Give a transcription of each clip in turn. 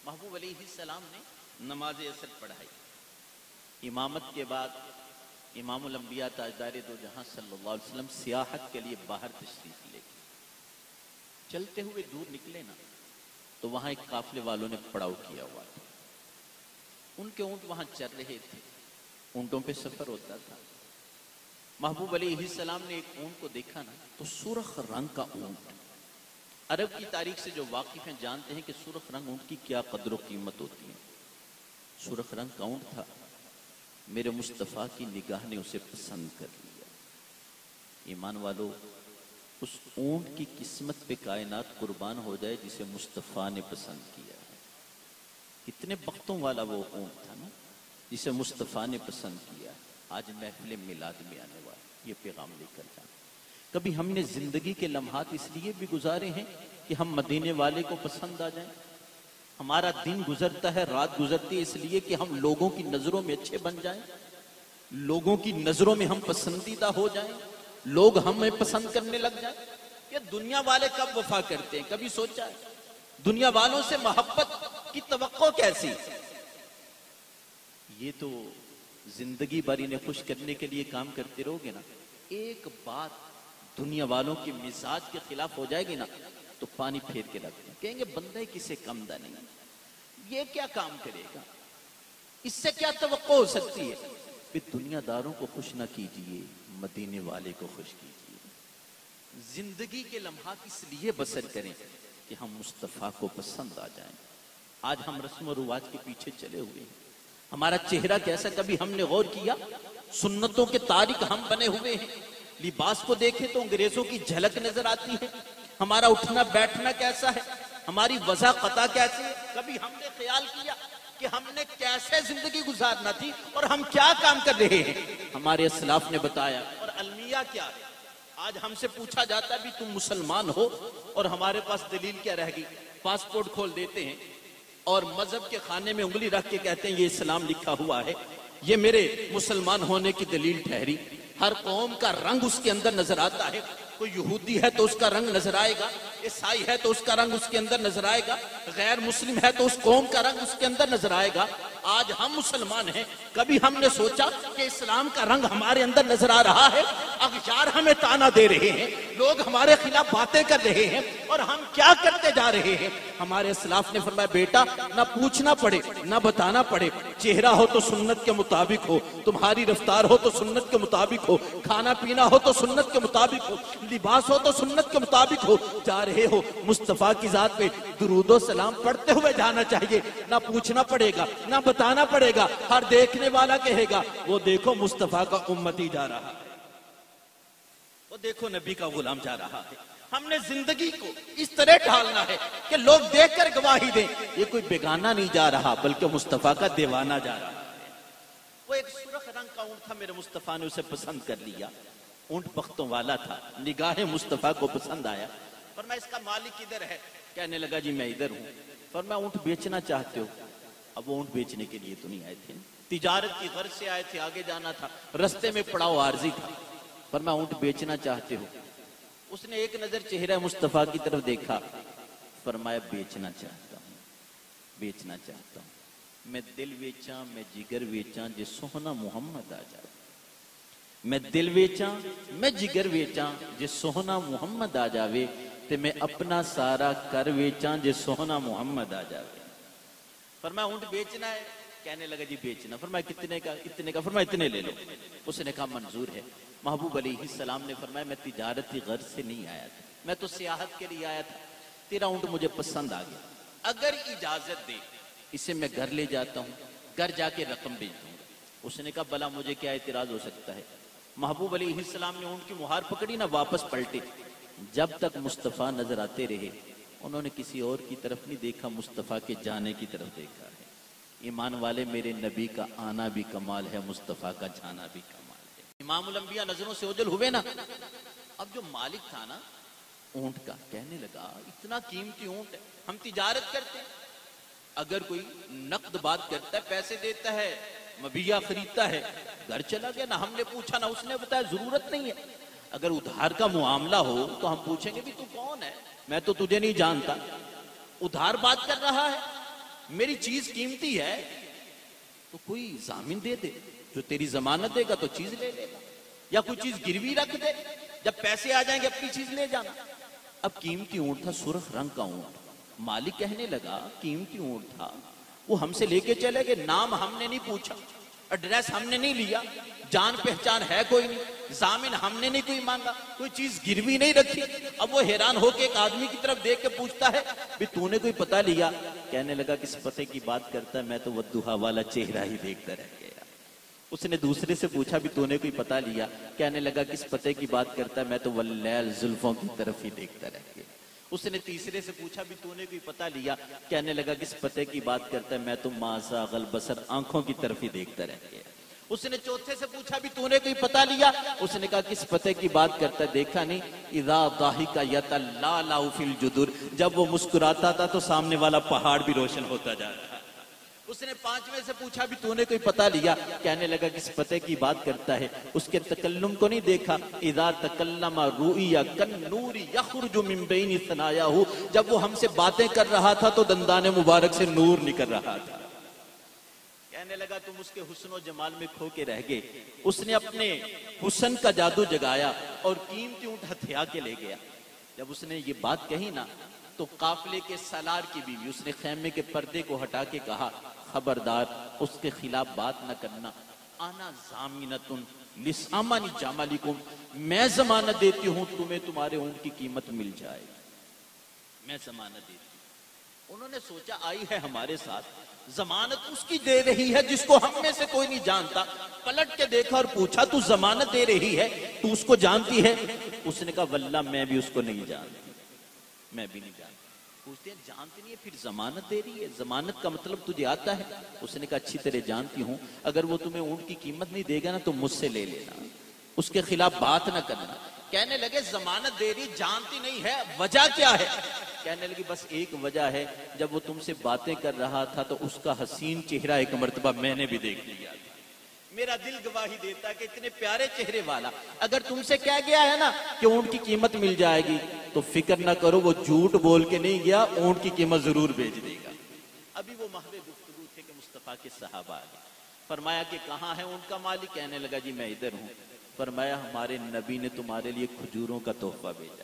محبوب علیہ السلام نے نماز عصر پڑھائی. امامت کے بعد امام الانبیاء تاجدار دو جہاں صلی اللہ علیہ وسلم سیاحت کے لیے باہر تشریف لے گئے. چلتے ہوئے دور نکلے نا تو وہاں ایک قافلے والوں نے پڑاؤ کیا ہوا تھا. ان کے اونٹ وہاں چل رہے تھے, اونٹوں پہ سفر ہوتا تھا. محبوب علیہ السلام نے ایک اونٹ کو دیکھا نا تو سرخ رنگ کا اونٹ. عرب کی تاریخ سے جو واقف ہیں جانتے ہیں کہ سرخ رنگ اونٹ کی کیا قدر و قیمت ہوتی ہے. سرخ رنگ کا اونٹ تھا. میرے مصطفیٰ کی نگاہ نے اسے پسند کر لیا. ایمان والو, اس اونٹ کی قسمت پہ کائنات قربان ہو جائے جسے مصطفیٰ نے پسند کیا ہے. کتنے بختوں والا وہ اونٹ تھا نا جسے مصطفیٰ نے پسند کیا. آج محفل میلاد میں آنے والا یہ پیغام لے کر جانا. کبھی ہم نے زندگی کے لمحات اس لیے بھی گزارے ہیں کہ ہم مدینے والے کو پسند آ جائیں. ہمارا دن گزرتا ہے, رات گزرتی ہے اس لیے کہ ہم لوگوں کی نظروں میں اچھے بن جائیں, لوگوں کی نظروں میں ہم پسندیدہ ہو جائیں, لوگ ہمیں پسند کرنے لگ جائیں. یہ دنیا والے کب وفا کرتے ہیں؟ کبھی سوچا ہے دنیا والوں سے محبت کی توقع کیسی؟ یہ تو زندگی بھر انہیں خوش کرنے کے لیے کام کرتے رہو گے نا. ایک بات دنیا والوں کی مزاج کے خلاف ہو جائے گی نا تو پانی پھیر کے رکھ دیں, کہیں گے بندہ کسے کم دا نہیں, یہ کیا کام کرے گا, اس سے کیا توقع ہو سکتی ہے. پھر دنیا داروں کو خوش نہ کیجئے, مدینے والے کو خوش کیجئے. زندگی کے لمحات اس لیے بسر کریں کہ ہم مصطفیٰ کو پسند آ جائیں. آج ہم رسم و رواج کے پیچھے چلے ہوئے ہیں. ہمارا چہرہ کیسا, کبھی ہم نے غور کیا؟ سنتوں کے تارک ہم بنے ہوئے ہیں. لباس کو دیکھیں تو انگریزوں کی جھلک نظر آتی ہے. ہمارا اٹھنا بیٹھنا کیسا ہے, ہماری وضع قطع کیسی ہے. کبھی ہم نے خیال کیا کہ ہم نے کیسے زندگی گزارنا تھی اور ہم کیا کام کر رہے ہیں؟ ہمارے اسلاف نے بتایا. اور المیہ کیا ہے؟ آج ہم سے پوچھا جاتا ہے بھی تم مسلمان ہو, اور ہمارے پاس دلیل کیا رہ گئی؟ پاسپورٹ کھول دیتے ہیں اور مذہب کے خانے میں انگلی رکھ کے کہتے ہیں یہ اسلام لکھا ہوا ہے, یہ میرے مسلمان ہونے کی دلیل ٹھہری. ہر قوم کا رنگ اس کے اندر نظر آتا ہے. کوئی یہودی ہے تو اس کا رنگ نظر آئے گا, عیسائی ہے تو اس کا رنگ اس کے اندر نظر آئے گا, غیر مسلم ہے تو اس قوم کا رنگ اس کے اندر نظر آئے گا. آج ہم مسلمان ہیں, کبھی ہم نے سوچا کہ اسلام کا رنگ ہمارے اندر نظر آ رہا ہے؟ اغیار ہمیں تانا دے رہے ہیں, لوگ ہمارے خلاف باتیں کر رہے ہیں, اور ہم کیا کرتے جا رہے ہیں؟ ہمارے اسلاف نے فرمایا بیٹا نہ پوچھنا پڑے نہ بتانا پڑے, چہرہ ہو تو سنت کے مطابق ہو, تمہاری رفتار ہو تو سنت کے مطابق ہو, کھانا پینا ہو تو سنت کے مطابق ہو, لباس ہو تو سنت کے مطابق ہو. جا رہے ہو مصطفیٰ کی ذات پہ درود و سلام پڑھتے ہوئے جانا چاہیے. نہ پوچھنا پڑے گا نہ بتانا پڑے گا, ہر دیکھنے والا کہے گا وہ دیکھو مصطفیٰ کا امتی جا رہا ہے, وہ دیکھو نبی کا غلام جا رہا ہے. ہم نے زندگی کو اس طرح ڈھالنا ہے کہ لوگ دیکھ کر گواہی دیں یہ کوئی بیگانہ نہیں جا رہا بلکہ مصطفیٰ کا دیوانہ جا رہا ہے. وہ ایک سرخ رنگ کا اونٹ تھا, میرے مصطفیٰ نے اسے پسند کر لیا. اونٹ بختوں والا تھا, نگاہ مصطفیٰ کو پسند آیا. فرمایا اس کا مالک ادھر ہے. کہنے لگا جی میں ادھر ہوں. فرمایا اونٹ بیچنا چاہتے ہو؟ اب وہ اونٹ بیچنے کے لیے تو نہیں آئے تھے, تجارت کی غرض سے آئے تھے, آگے جانا تھا, رستے میں پڑاؤ عارضی تھا. فرمایا اونٹ بیچنا چاہتے ہو؟ اس نے ایک نظر چہرہ مصطفیٰ کی طرف دیکھا. فرمایا بیچنا چاہتا ہوں, بیچنا چاہتا ہوں. میں دل ویچاں میں جگر ویچاں جے سوہنا محمد آ جائے. میں دل ویچاں میں جگر ویچاں جے سوہنا محمد آ جاوے, تے میں اپنا سارا کر ویچاں جے سوہنا محمد آ جاوے. فرمایا اونٹ بیچنا ہے؟ کہنے لگا جی بیچنا. فرمایا کتنے کا؟ اتنے کا. فرمایا اتنے لے لو. اس نے کہا منظور ہے. محبوب علیہ السلام نے فرمایا میں تجارتی غرض سے نہیں آیا تھا, میں تو سیاحت کے لیے آیا تھا. تیرا اونٹ مجھے پسند آ گیا, اگر اجازت دے اسے میں گھر لے جاتا ہوں, گھر جا کے رقم بھیج دوں گا. اس نے کہا بلا مجھے کیا اعتراض ہو سکتا ہے. محبوب علیہ السلام نے اونٹ کی مہار پکڑی نہ, واپس پلٹے. جب تک مصطفیٰ نظر آتے رہے انہوں نے کسی اور کی طرف نہیں دیکھا, مصطفیٰ کے جانے کی طرف دیکھا ہے. ایمان والے میرے نبی کا آنا بھی کمال ہے, مصطفیٰ کا جانا بھی کمال ہے. امام الانبیاء نظروں سے اوجھل ہوئے نا. اب جو مالک تھا نا اونٹ کا, کہنے لگا اتنا قیمتی اونٹ ہے, ہم تجارت کرتے ہیں, اگر کوئی نقد بات کرتا ہے پیسے دیتا ہے مبیہ خریدتا ہے, گھر چلا گیا, نہ ہم نے پوچھا نہ اس نے بتایا, ضرورت نہیں ہے. اگر ادھار کا معاملہ ہو تو ہم پوچھیں گے بھی تو کون ہے, میں تو تجھے نہیں جانتا. ادھار بات کر رہا ہے میری چیز قیمتی ہے تو کوئی ضامن دے دے، جو تیری ضمانت دے گا تو چیز لے لے گا، یا کوئی چیز گروی رکھ دے، جب پیسے آ جائیں گے اپنی چیز لے جانا۔ اب قیمتی اونٹ تھا، سرخ رنگ کا اونٹ، مالک کہنے لگا قیمتی اونٹ تھا، وہ ہم سے لے کے چلے گئے، نام ہم نے نہیں پوچھا، ایڈریس ہم نے نہیں لیا، جان پہچان ہے کوئی نہیں، ضامن ہم نے نہیں کوئی مانگا، کوئی چیز گروی نہیں رکھی۔ اب وہ حیران ہو کے ایک آدمی کی طرف دیکھ کے پوچھتا ہے بھی تو نے کوئی پتہ لیا؟ کہنے لگا کس پتے کی بات کرتا ہے، میں تو ودوہا والا چہرہ ہی دیکھتا رہ گیا۔ اس نے دوسرے سے پوچھا بھی تو نے کوئی پتہ لیا؟ کہنے لگا کس پتے کی بات کرتا ہے، میں تو واللیل زلفوں کی طرف ہی دیکھتا رہ گیا۔ اس نے تیسرے سے پوچھا بھی تو نے کوئی پتہ لیا؟ کہنے لگا کس پتے کی بات کرتا ہے، میں تو ما زاغ البصر آنکھوں کی طرف ہی دیکھتا رہ گیا۔ اس نے چوتھے سے پوچھا بھی تو نے کوئی پتہ لیا؟ اس نے کہا کس پتے کی بات کرتا ہے، دیکھا نہیں اذا ضاحک یتلالأ فی الجدر، جب وہ مسکراتا تھا تو سامنے والا پہاڑ بھی روشن ہوتا جا رہا۔ اس نے پانچویں سے پوچھا بھی تو نے کوئی پتہ لیا؟ کہنے لگا کس پتے کی بات کرتا ہے، اس کے تکلم کو نہیں دیکھا، اذا تکلم رؤی کالنور یخرج من بین ثنایاہ، جب وہ ہم سے باتیں کر رہا تھا تو دندان مبارک سے نور نکل رہا تھا۔ کہنے لگا تم اس کے حسن و جمال میں کھو کے رہ گئے۔ اس نے اپنے حسن کا جادو جگایا اور قیمتی اونٹ ہتھیا کے لے گیا۔ جب اس نے یہ بات کہی نا تو قافلے کے سالار کی بیوی، اس نے خیمے کے پردے کو ہٹا کے کہا خبردار اس کے خلاف بات نہ کرنا، انا ضامنۃ لثمن جملکم، میں ضمانت دیتی ہوں تمہیں تمہارے اونٹ کی قیمت مل جائے، میں ضمانت دیتی ہوں۔ انہوں نے سوچا آئی ہے ہمارے ساتھ، ضمانت اس کی دے رہی ہے جس کو ہم میں سے کوئی نہیں جانتا۔ پلٹ کے دیکھا اور پوچھا تو ضمانت دے رہی ہے، تو اس کو جانتی ہے؟ اس نے کہا واللہ میں بھی اس کو نہیں جانتی، میں بھی نہیں جانتی۔ پوچھتے ہیں جانتی نہیں ہے پھر ضمانت دے رہی ہے، ضمانت کا مطلب تجھے آتا ہے؟ اس نے کہا اچھی طرح جانتی ہوں، اگر وہ تمہیں اونٹ کی قیمت نہیں دے گا نا تو مجھ سے لے لینا، اس کے خلاف بات نہ کرنا۔ کہنے لگے ضمانت دے رہی جانتی نہیں ہے، وجہ کیا ہے؟ کہنے لگی بس ایک وجہ ہے، جب وہ تم سے باتیں کر رہا تھا تو اس کا حسین چہرہ ایک مرتبہ میں نے بھی دیکھ لیا تھا، میرا دل گواہی دیتا کہ اتنے پیارے چہرے والا اگر تم سے کہہ گیا ہے نا کہ اونٹ کی قیمت مل جائے گی تو فکر نہ کرو، وہ جھوٹ بول کے نہیں گیا، اونٹ کی قیمت ضرور بھیج دے گا۔ ابھی وہ محو گفتگو تھے کہ مصطفیٰ کے صحابہ آ گئے، فرمایا کہ کہاں ہے اونٹ کا مالک؟ کہنے لگا جی میں ادھر ہوں۔ فرمایا ہمارے نبی نے تمہارے لیے کھجوروں کا تحفہ بھیجا،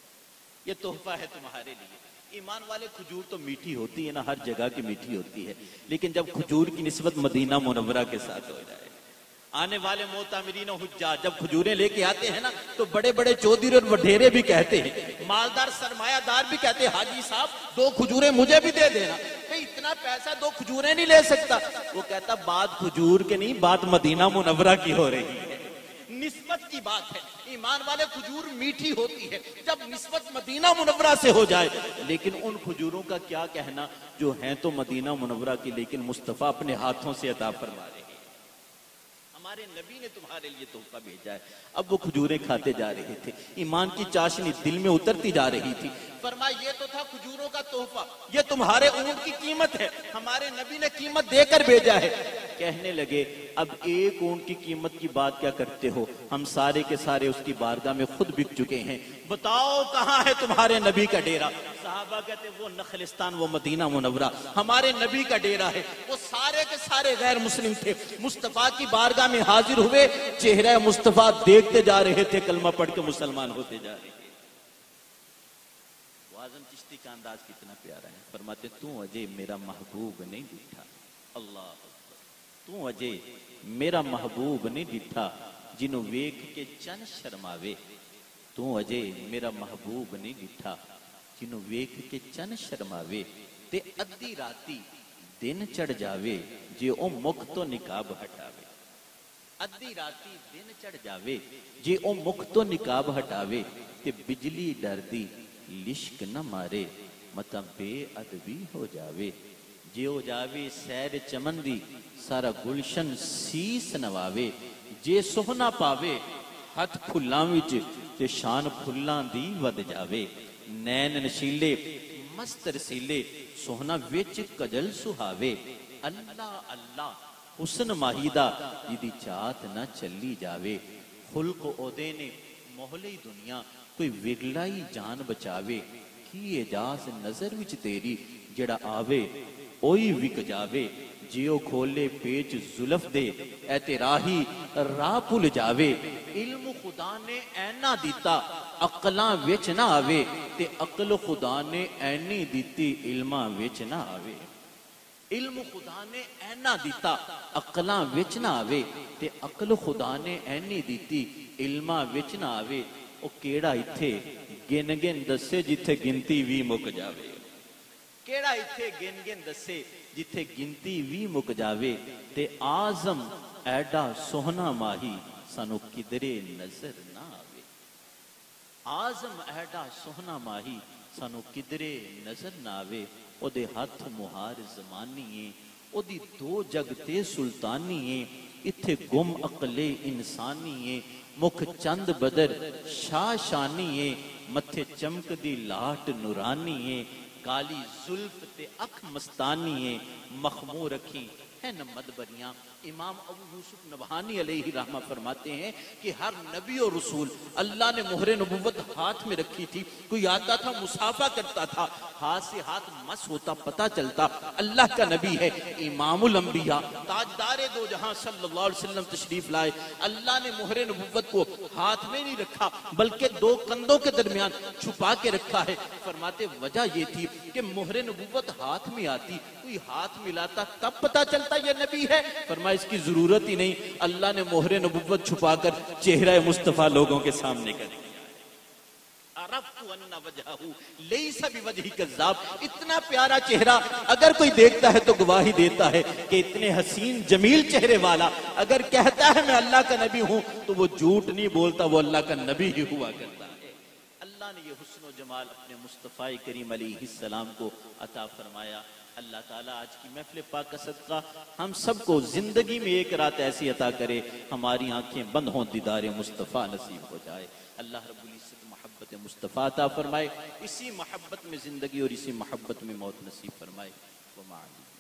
یہ تحفہ ہے تمہارے لیے۔ ایمان والے کھجور تو میٹھی ہوتی ہے نا، ہر جگہ کی میٹھی ہوتی ہے، لیکن جب کھجور کی نسبت مدینہ منورہ کے ساتھ ہو جائے، آنے والے معتمرین و حجاج جب کھجوریں لے کے آتے ہیں نا تو بڑے بڑے چودھری اور وڈیرے بھی کہتے ہیں، مالدار سرمایہ دار بھی کہتے ہیں حاجی صاحب 2 کھجوریں مجھے بھی دے دینا، کہ اتنا پیسہ 2 کھجوریں نہیں لے سکتا۔ وہ کہتا بات کھجور کے نہیں، بات مدینہ منورہ کی ہو رہی ہے، نسبت کی بات ہے۔ ایمان والے کھجور میٹھی ہوتی ہے جب نسبت مدینہ منورہ سے ہو جائے، لیکن ان کھجوروں کا کیا کہنا جو ہیں تو مدینہ منورہ کی لیکن مصطفیٰ اپنے ہاتھوں سے عطا فرما رہے ہیں۔ ہمارے نبی نے تمہارے لیے تحفہ بھیجا ہے۔ اب وہ کھجوریں کھاتے جا رہے تھے، ایمان کی چاشنی دل میں اترتی جا رہی تھی۔ فرمایا یہ تو تھا کھجوروں کا تحفہ، یہ تمہارے اونٹ کی قیمت ہے، ہمارے نبی نے قیمت دے کر بھیجا ہے۔ کہنے لگے اب ایک اونٹ کی قیمت کی بات کیا کرتے ہو، ہم سارے کے سارے اس کی بارگاہ میں خود بک چکے ہیں، بتاؤ کہاں ہے تمہارے نبی کا ڈیرا؟ صحابہ کہتے وہ نخلستان، وہ مدینہ منورہ، ہمارے نبی کا ڈیرا ہے۔ وہ سارے کے سارے غیر مسلم تھے، مصطفیٰ کی بارگاہ میں حاضر ہوئے، چہرہ مصطفیٰ دیکھتے جا رہے تھے، کلمہ پڑھ کے مسلمان ہوتے جا رہے تھے۔ اعظم چشتی کا انداز کتنا پیارا ہے، فرماتے تو اجے میرا محبوب نہیں ڈٹھا، اللہ تو اجے میرا محبوب نہیں ڈٹھا، جنوں ویکھ کے چن شرماوے، تو اجے میرا محبوب نہیں ڈٹھا، جنوں ویکھ کے چن شرماوے، تے ادھی راتی دن چڑھ جاوے، جے او مکھ تو نقاب ہٹاوے، ادھی راتی دن چڑھ جاوے، جے او مکھ تو نقاب ہٹاوے، تے بجلی ڈردی لشک نہ مارے، متا بے ادبی ہو جاوے، جے ہو جاوے سیر چمن دی سارا گلشن سیس نواوے، جے سوہنا پاوے ہتھ پھلاں وچ تے شان پھلاں دی ود جاوے، نین نشیلے مست رسیلے سوہنا وچ کجل سہاوے، اللہ اللہ حسن ماہیدہ جدی چاہت نہ چلی جاوے، خلق اودے نے محلے دنیا کوئی وگلائی جان بچاوے، کی اجاز نظر وچ تیری جڑا آوے اوئی وک جاوے جیو کھولے پیچ زلف دے اے تراہی راہ پل جاوے علم خدا نے اینا دیتا عقلاں وچ نہ آوے تے عقل خدا نے اینی دیتی علماں وچ نہ آوے علم خدا نے اینا دیتا عقلاں وچ نہ آوے تے عقل خدا نے اینی دیتی علماں وچ نہ آوے او کیڑا ایتھے گن گن دسے جتھے گنتی وی مک جاوے کیڑا ایتھے گن گن دسے جتھے گنتی وی مک جاوے تے آزم ایڈا سوہنا ماہی سانو کدرے نظر نہ آوے آزم ایڈا سوہنا ماہی سانو کدرے نظر نہ آوے او دے ہاتھ مہار زمانی ہیں او دی دو جگتے سلطانی ہیں اتھے گم عقلے انسانی ہیں مکھ چند بدر شاہ شانی ہیں متھے چمک دی لاٹ نورانی ہیں کالی زلف تے اکھ مستانی ہیں مخمور رکھی ہے نہ مدبریاں امام ابو یوسف نبہانی علیہ رحمہ فرماتے ہیں کہ ہر نبی اور رسول اللہ نے مہر نبوت ہاتھ میں رکھی تھی کوئی آتا تھا مسافہ کرتا تھا ہاتھ سے ہاتھ مس ہوتا پتا چلتا اللہ کا نبی ہے امام الانبیاء تاجدار دو جہاں صلی اللہ علیہ وسلم تشریف لائے اللہ نے مہر نبوت کو ہاتھ میں نہیں رکھا بلکہ دو کندھوں کے درمیان چھپا کے رکھا ہے فرماتے وجہ یہ تھی کہ مہر نبوت ہاتھ میں آتی کوئی ہاتھ ملاتا تب پتا چلتا یہ نبی ہے فرمایا اس کی ضرورت ہی نہیں اللہ نے مہر نبوت چھپا کر چہرہ مصطفیٰ لوگوں کے سامنے کر دیا عرفت ان وجہہ لیس بوجہ کذاب اتنا پیارا چہرہ اگر کوئی دیکھتا ہے تو گواہی دیتا ہے کہ اتنے حسین جمیل چہرے والا اگر کہتا ہے میں اللہ کا نبی ہوں تو وہ جھوٹ نہیں بولتا وہ اللہ کا نبی ہی ہوا کرتا ہے اللہ نے یہ حسن و جمال اپنے مصطفیٰ کریم علیہ السلام کو عطا فرمایا اللہ تعالیٰ آج کی محفل پاک کا صدقہ ہم سب کو زندگی میں ایک رات ایسی عطا کرے ہماری آنکھیں بند ہوں دیدار مصطفیٰ نصیب ہو جائے اللہ رب العزت محبت مصطفیٰ عطا فرمائے اسی محبت میں زندگی اور اسی محبت میں موت نصیب فرمائے وما علیہ